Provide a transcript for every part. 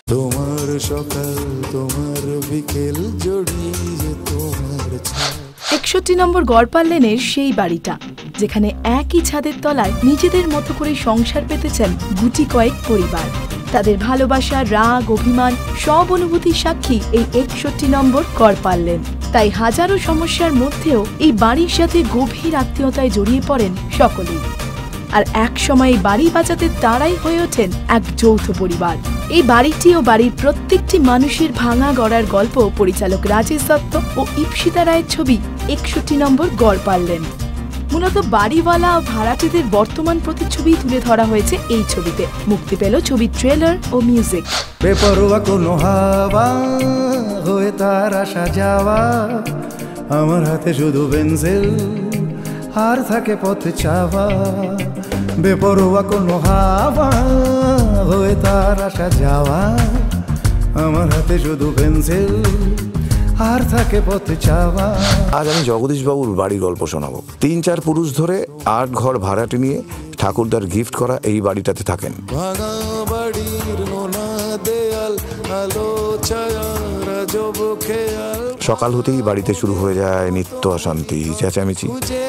তোমার সকাল তোমার বিকেল জড়িয়ে তোমার ৬১ নম্বর গড়পাল লেনের সেই বাড়িটা, যেখানে একই ছাদের তলায় নিজেদের মতো করে সংসার পেতেছেন গুটি কয়েক পরিবার। তাদের ভালোবাসা, রাগ, অভিমান সব অনুভূতির সাক্ষী এই ৬১ নম্বর গড়পাল লেন। তাই হাজারো সমস্যার মধ্যেও এই বাড়ির সাথে গভীর আত্মীয়তায় জড়িয়ে পড়েন সকলেই। আর এক সময় এই বাড়ি বাঁচাতে তারাই হয়ে ওঠেন এক যৌথ পরিবার। এই বাড়িটি ও বাড়ির প্রত্যেকটি মানুষের ভাঙা গড়ার গল্প পরিচালক রাজেশ দত্ত ও ইপ্সিতা রায়ের ছবি ৬১ নম্বর গড়পাল লেন। মূলত বাড়িওয়ালা ও ভাড়াটেদের বর্তমান প্রতিচ্ছবি তুলে ধরা হয়েছে এই ছবিতে। মুক্তি পেল ছবির ট্রেলার ও মিউজিক। বেপরোয়া কোনো হাওয়া হয়ে তার আসা যাওয়া, আমার হাতে শুধু পেন্সিল আর থাকে পথ চাওয়া। বেপরোয়া কোনো হাওয়া হয়ে তার আসা যাওয়া, আমার হাতে শুধু পেন্সিল আর থাকে পথ চাওয়া। আজ আমি জগদীশ বাবুর বাড়ির গল্প শোনাবো। ৩-৪ পুরুষ ধরে ৮ ঘর ভাড়াটে নিয়ে ঠাকুরদার গিফট করা এই বাড়িটাতে থাকেন। ভাঙা বাড়ির নোনা দেয়াল, আলো ছায়া রাজব খেয়াল। সকাল হতেই বাড়িতে শুরু হয়ে যায় নিত্য অশান্তি, চেঁচামেচি।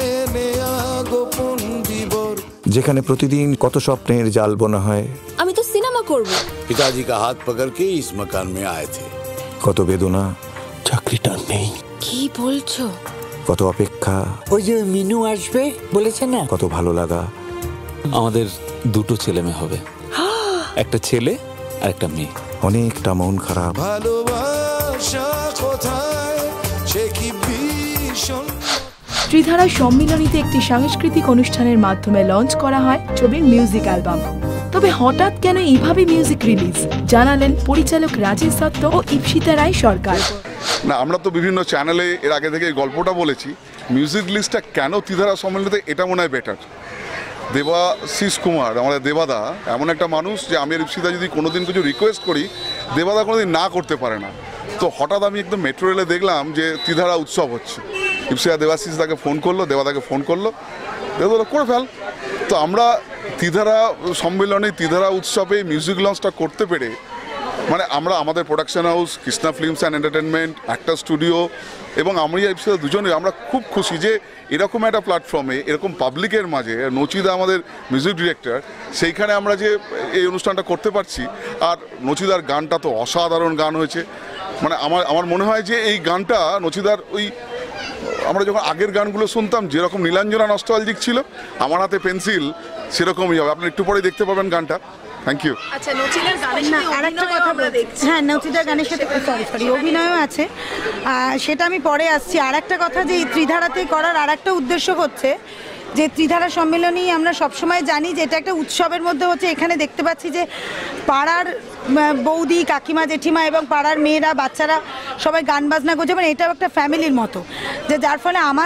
যেখানে প্রতিদিন কত স্বপ্নের জাল বোনা হয়। আমি তো সিনেমা করব। पिताजी का हाथ पकड़ के इस मकान में आए थे। কত বেদনা, চাকরিটা নেই। কি বলছো? কত অপেক্ষা, ওই যে মিনু আসবে বলেছে না, কত ভালো লাগা। আমাদের 2টো ছেলে মেয়ে হবে, একটা ছেলে আর একটা মেয়ে। অনেকটা মন খারাপ। ভালোবাসা কোথায় সে কি ভীষণ। ত্রিধারা সম্মিলনীতে একটি সাংস্কৃতিক অনুষ্ঠানের মাধ্যমে লঞ্চ করা হয় ছবির মিউজিক অ্যালবাম। তবে হঠাৎ কেন এইভাবে মিউজিক রিলিজ, জানালেন পরিচালক রাজেশ দত্ত ও ইপ্সিতা রায় সরকার। না, আমরা তো বিভিন্ন চ্যানেলে এর আগে থেকে গল্পটা বলেছি। মিউজিক লিস্টটা কেন ত্রিধারা সম্মেলনীতে, এটা মনে হয় বেটার। দেবাশিস কুমার, আমাদের দেবাদা এমন একটা মানুষ যে আমি আর ইপ্সিতা যদি কোনোদিন কিছু রিকোয়েস্ট করি, দেবাদা কোনোদিন না করতে পারে না। তো হঠাৎ আমি একদম মেট্রো রেলে দেখলাম যে ত্রিধারা উৎসব হচ্ছে। ইপ্সিতা দেবাশিস তাকে ফোন করলো, দেবাদাকে ফোন করলো, দেবাদা করে ফেল। তো আমরা ত্রিধারা সম্মেলনে, ত্রিধারা উৎসবে মিউজিক লঞ্চটা করতে পেরে, মানে আমরা আমাদের production house Krishna films and entertainment, একটা স্টুডিও এবং আমি ইপ্সিতা দুজনে আমরা খুব খুশি যে এরকম একটা প্ল্যাটফর্মে, এরকম পাবলিকের মাঝে, নচিদা আমাদের মিউজিক ডিরেক্টর, সেইখানে আমরা যে এই অনুষ্ঠানটা করতে পারছি। আর নচিদার গানটা তো অসাধারণ গান হয়েছে। মানে আমার মনে হয় যে এই গানটা নচিদার ওই আমরা যখন আগের গানগুলো শুনতাম যেরকম নীলাঞ্জনা নস্টালজিক ছিল, আমার হাতে পেন্সিল সেরকমই হবে। আপনারা একটু পরে দেখতে পাবেন গানটা। Thank you. আচ্ছা, নচিদার গানের সাথে আরেকটা কথা আমরা দেখছি। হ্যাঁ, নচিদার গানের সাথে সরি অভিনয়ও আছে, সেটা আমি পরে আসছি। আর একটা কথা যে এই ত্রিধারাতে করার আর একটা উদ্দেশ্য হচ্ছে যে ত্রিধারা সম্মেলনী আমরা সবসময় জানি যে এটা একটা উৎসবের মধ্যে হচ্ছে। এখানে দেখতে পাচ্ছি যে পাড়ার বৌদি, কাকিমা, জেঠিমা এবং পাড়ার মেয়েরা, বাচ্চারা সবাই গান বাজনা করছে। মানে এটাও একটা ফ্যামিলির মতো, যে যার ফলে আমার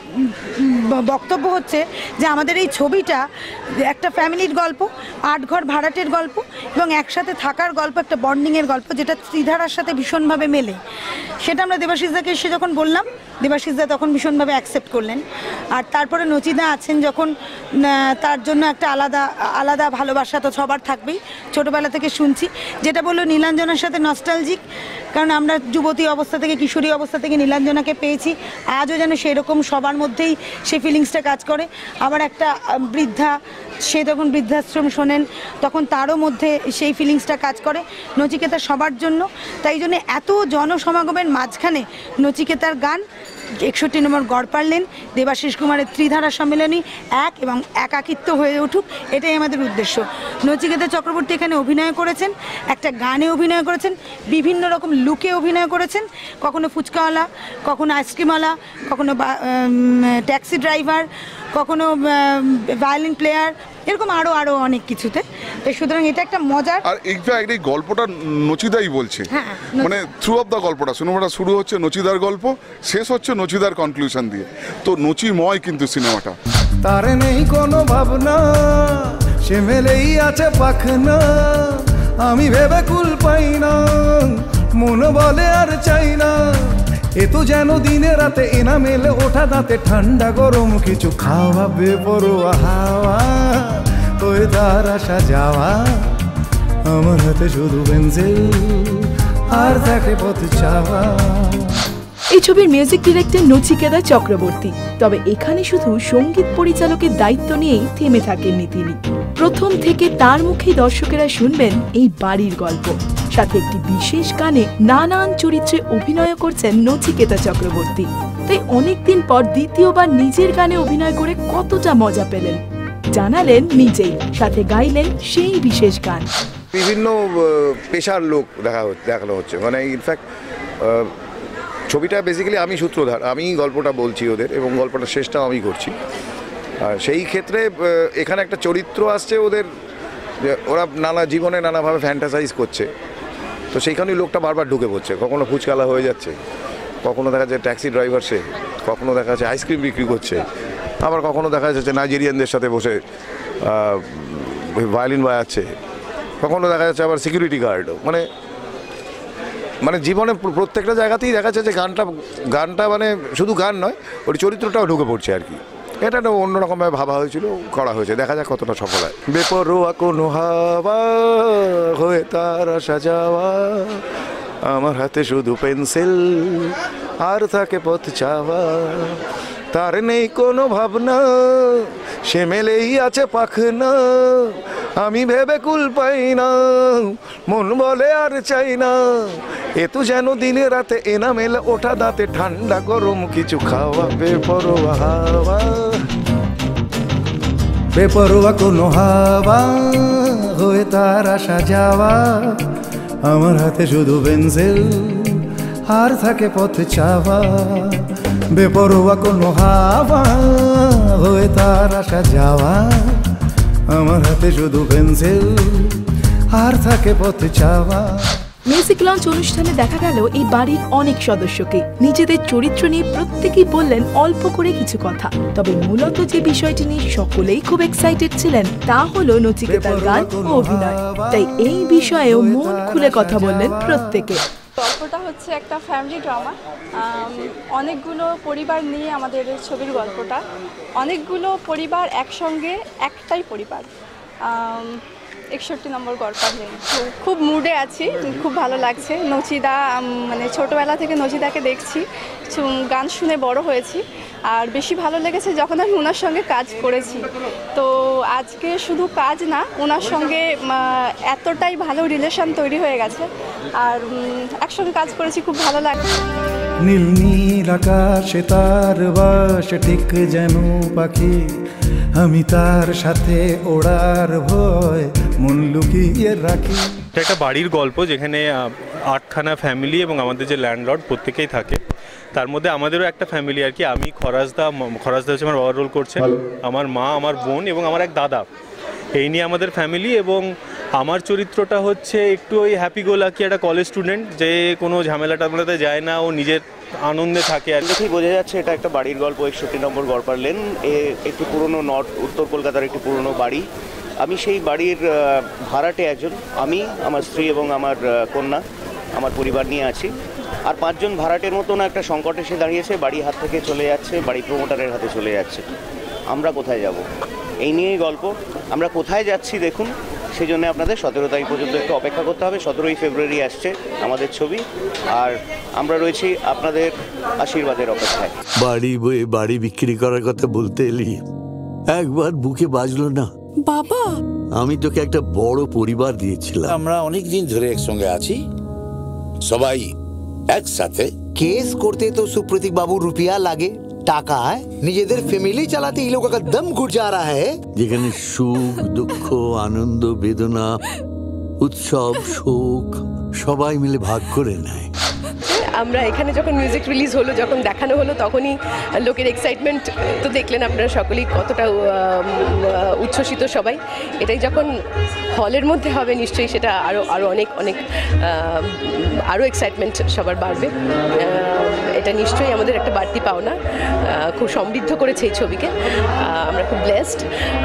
বক্তব্য হচ্ছে যে আমাদের এই ছবিটা একটা ফ্যামিলির গল্প, ৮ ঘর ভাড়াটের গল্প এবং একসাথে থাকার গল্প, একটা বন্ডিংয়ের গল্প, যেটা ত্রিধারার সাথে ভীষণভাবে মেলে। সেটা আমরা দেবাশিসদাকে এসে যখন বললাম, দেবাশিসদা তখন ভীষণভাবে অ্যাকসেপ্ট করলেন। আর তারপরে নচিদা আছেন যখন, তার জন্য একটা আলাদা ভালোবাসা তো সবার থাকবেই, ছোটোবেলা থেকে শুনছি। যেটা বললো নীলাঞ্জনার সাথে নস্টালজিক, কারণ আমরা যুবতী অবস্থা থেকে, কিশোরী অবস্থা থেকে নীলাঞ্জনাকে পেয়েছি। আজও যেন সেরকম সবার মধ্যেই সেই ফিলিংসটা কাজ করে। আবার একটা বৃদ্ধা, সে যখন বৃদ্ধাশ্রম শোনেন তখন তারও মধ্যে সেই ফিলিংসটা কাজ করে। নচিকেতা সবার জন্য, তাই জন্য এত জনসমাগমের মাঝখানে নচিকেতার গান ৬১ নম্বর গড়পাল লেন, দেবাশিস কুমারের ত্রিধারা সম্মেলনী এক এবং একাকিত্ব হয়ে উঠুক, এটাই আমাদের উদ্দেশ্য। নচিকেতা চক্রবর্তী এখানে অভিনয় করেছেন, একটা গানে অভিনয় করেছেন, বিভিন্ন রকম লুকে অভিনয় করেছেন, কখনো ফুচকাওয়ালা, কখনো আইসক্রিমওয়ালা, কখনো ট্যাক্সি ড্রাইভার, কখনো ভায়োলিন প্লেয়ার, এরকম আরও অনেক কিছুতে। তো সুতরাং এটা একটা মজার। আর এই গল্পটা নচিদাই বলছে, মানে থ্রু অফ দ্য গল্পটা, সিনেমাটা শুরু হচ্ছে নচিদার গল্প, শেষ হচ্ছে নচিদার কনক্লুশন দিয়ে। তো নচিময় কিন্তু সিনেমাটা। তারে নেই কোনো ভাবনা, সে মেলেই আছে পাখনা, আমি ভেবে কুল পাই না, মন বলে আর চাই না। এ তো যেন দিনে রাতে এনা মেলে ওঠা দাঁতে, ঠান্ডা গরম কিছু খাওয়া, বেপরোয়া হাওয়া হয়ে তার আসা যাওয়া, আমার হাতে শুধু পেন্সিল আর থাকে পথ চাওয়া। এই ছবির মিউজিক ডিরেক্টর নচিকেতা চক্রবর্তী। তবে এখানে শুধু সঙ্গীত পরিচালকের দায়িত্ব নিয়েই থেমে থাকেননি তিনি। প্রথম থেকে তার মুখেই দর্শকেরা শুনবেন এই বাড়ির গল্প। সাথে একটি বিশেষ গানে নানান চরিত্রে অভিনয় করছেন নচিকেতা চক্রবর্তী। তাই অনেকদিন পর দ্বিতীয়বার নিজের গানে অভিনয় করে কতটা মজা পেলেন জানালেন নিজেই, সাথে গাইলেন সেই বিশেষ গান। বিভিন্ন পেশার লোক দেখানো হচ্ছে, মানে ইনফ্যাক্ট ছবিটা বেসিক্যালি আমি সূত্রধার, আমি গল্পটা বলছি ওদের, এবং গল্পটা শেষটাও আমি করছি। আর সেই ক্ষেত্রে এখানে একটা চরিত্র আসছে ওদের, ওরা নানা জীবনে নানাভাবে ফ্যান্টাসাইজ করছে, তো সেইখানেই লোকটা বারবার ঢুকে পড়ছে। কখনো ফুচকালা হয়ে যাচ্ছে, কখনো দেখা যাচ্ছে ট্যাক্সি ড্রাইভার, সে কখনো দেখা যাচ্ছে আইসক্রিম বিক্রি করছে, আবার কখনো দেখা যাচ্ছে নাইজেরিয়ানদের সাথে বসে ভায়োলিন বাজাচ্ছে, কখনো দেখা যাচ্ছে আবার সিকিউরিটি গার্ড। মানে জীবনে প্রত্যেকটা জায়গাতেই দেখা যাচ্ছে যে গানটা মানে শুধু গান নয়, ওই চরিত্রটাও ঢুকে পড়ছে আর কি। এটা একটা অন্যরকমভাবে ভাবা হয়েছিল, করা হয়েছে, দেখা যাক কতটা সফল হয়। বেপরোয়া কোনো হাওয়া হয়ে তারা সাজাওয়া, আমার হাতে শুধু পেন্সিল আর থাকে পথ চাওয়া, তার নেই কোনো ভাবনা, সে মেলেই আছে পাখনা, আমি ভেবে কুল পাই না, মন বলে আর চাই না, এ তো যেন দিনে রাতে এনা মেলে ওঠা দাঁতে, ঠান্ডা গরম কিছু খাওয়া, বেপরোয়া হাওয়া, বেপরোয়া কোনো হাওয়া হয়ে তার আসা যাওয়া, আমার হাতে শুধু পেন্সিল আর থাকে পথ চাওয়া, বেপরোয়া কোনো হাওয়া হয়ে তার আসা যাওয়া, আমার হাতে শুধু পেন্সিল আর থাকে পথ চাওয়া। মিউজিক লঞ্চ অনুষ্ঠানে দেখা গেল এই বাড়ির অনেক সদস্যকে নিজেদের চরিত্র নিয়ে প্রত্যেকেই বললেন অল্প করে কিছু কথা। তবে মূলত যে বিষয়টি নিয়ে সকলেই খুব এক্সাইটেড ছিলেন তা হলো নচিকেতার গান ও অভিনয়। তাই এই বিষয়েও মন খুলে কথা বললেন প্রত্যেকে। গল্পটা হচ্ছে একটা ফ্যামিলি ড্রামা, অনেকগুলো পরিবার নিয়ে আমাদের ছবির গল্পটা। অনেকগুলো পরিবার একসঙ্গে, একটাই পরিবার। 61 নম্বর গড়পার লেন। খুব মুডে আছি, খুব ভালো লাগছে। নচিদা, মানে ছোটোবেলা থেকে নচিদাকে দেখছি, গান শুনে বড় হয়েছি, আর বেশি ভালো লেগেছে যখন আমি ওনার সঙ্গে কাজ করেছি। তো আজকে শুধু কাজ না, ওনার সঙ্গে এতটাই ভালো রিলেশন তৈরি হয়ে গেছে, আর একসঙ্গে কাজ করেছি, খুব ভালো লাগছে। নীল নীল আকাশে তার বাস ঠিক যেন পাখি, আমি তার সাথে ওড়ার ভয় মন লুকিয়ে রাখি। এটা একটা বাড়ির গল্প যেখানে 8খানা ফ্যামিলি এবং আমাদের যে ল্যান্ডলর্ড প্রত্যেকেই থাকে। তার মধ্যে আমাদেরও একটা ফ্যামিলি আর কি। আমি খরাজদা হচ্ছে আমার বাবার রোল করছে, আমার মা, আমার বোন এবং আমার এক দাদা, এই নিয়ে আমাদের ফ্যামিলি। এবং আমার চরিত্রটা হচ্ছে একটু ওই হ্যাপি গো লাকি একটা কলেজ স্টুডেন্ট, যে কোনো ঝামেলা টামেলাতে যায় না, ও নিজের আনন্দে থাকে। আর দেখেই বোঝা যাচ্ছে এটা একটা বাড়ির গল্প। 61 নম্বর গড়পার লেন, একটু পুরনো উত্তর কলকাতার একটি পুরনো বাড়ি। আমি সেই বাড়ির ভাড়াটে একজন, আমি, আমার স্ত্রী এবং আমার কন্যা, আমার পরিবার নিয়ে আছি। আর 5 জন ভাড়াটের মতন একটা সংকট এসে দাঁড়িয়েছে, বাড়ি হাত থেকে চলে যাচ্ছে, বাড়ি প্রমোটারের হাতে চলে যাচ্ছে। আমরা কোথায় যাব, এই নিয়েই গল্প। আমরা কোথায় যাচ্ছি দেখুন, সেই জন্য আপনাদের 17 তারিখ পর্যন্ত একটু অপেক্ষা করতে হবে। 17ই ফেব্রুয়ারি আসছে আমাদের ছবি, আর আমরা রয়েছি আপনাদের আশীর্বাদের অপেক্ষায়। বাড়ি বয়ে বাড়ি বিক্রি করার কথা বলতে এলি, একবার বুকে বাজলো না বাবা? আমি তোকে একটা বড় পরিবার দিয়েছিলাম। আমরা অনেক দিন ধরে একসঙ্গে আছি, সবাই একসাথে। কেস করতে তো सुप्रतीक बाबू रुपया लागे, টাকা নিজেদের ফ্যামিলি চালাতে এই লোক দম ঘুর যা রা হ্যায়। যেখানে সুখ দুঃখ আনন্দ বেদনা উৎসব শোক সবাই মিলে ভাগ করে নেয়। আমরা এখানে যখন মিউজিক রিলিজ হলো, যখন দেখানো হলো, তখনই লোকের এক্সাইটমেন্ট তো দেখলেন আপনারা সকলেই, কতটা উচ্ছ্বসিত সবাই। এটাই যখন হলের মধ্যে হবে নিশ্চয়ই সেটা আরও অনেক আরও এক্সাইটমেন্ট সবার বাড়বে। এটা নিশ্চয়ই আমাদের একটা বাড়তি পাওনা, খুব সমৃদ্ধ করেছে এই ছবিকে। আমরা খুব blessed.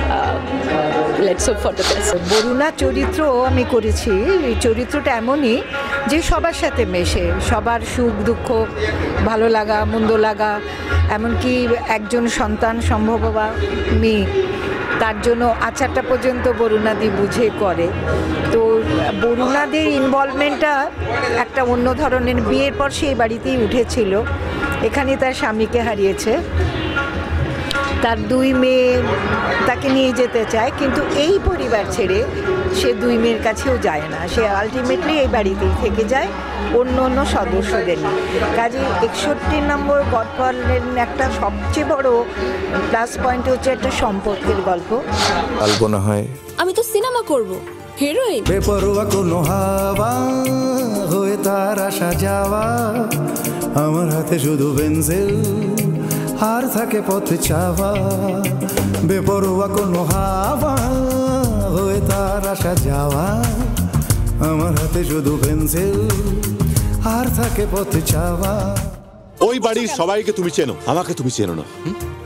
Let's hope for the best. Baruna চরিত্র আমি করেছি, এই চরিত্রটা এমনই যে সবার সাথে মেশে, সবার সুখ দুঃখ, ভালো লাগা মন্দ লাগা, এমনকি একজন সন্তান সম্ভব বা মেয়ে, তার জন্য আচারটা পর্যন্ত বরুণাদি বুঝে করে। তো বরুণাদির ইনভলভমেন্টটা একটা অন্য ধরনের। বিয়ের পর সেই বাড়িতেই উঠেছিল, এখানে তার স্বামীকে হারিয়েছে, তার 2 মেয়ে তাকে নিয়ে যেতে চায়, কিন্তু এই পরিবার ছেড়ে সে 2 মেয়ের কাছেও যায় না, সে আলটিমেটলি এই বাড়িতেই থেকে যায় অন্য অন্য সদস্যদের নিয়ে। কাজে 61 নম্বর গডপার্লের একটা সবচেয়ে বড় প্লাস পয়েন্ট হচ্ছে একটা সম্পর্কের গল্প। কল্পনা হয় আমি তো সিনেমা করব, হিরোইন। বেপরোয়া কোনো হাওয়া হয়ে তার আসা যাওয়া, আমার হাতে শুধু পেন্সিল আর থাকে পথ চাওয়া। বেপরোয়া কোনো হাওয়া হয়ে তার আসা যাওয়া, আমার হাতে শুধু পেন্সিল আর থাকে পথ চাওয়া। ওই বাড়ির সবাইকে তুমি চেনো, আমাকে তুমি চেনো না।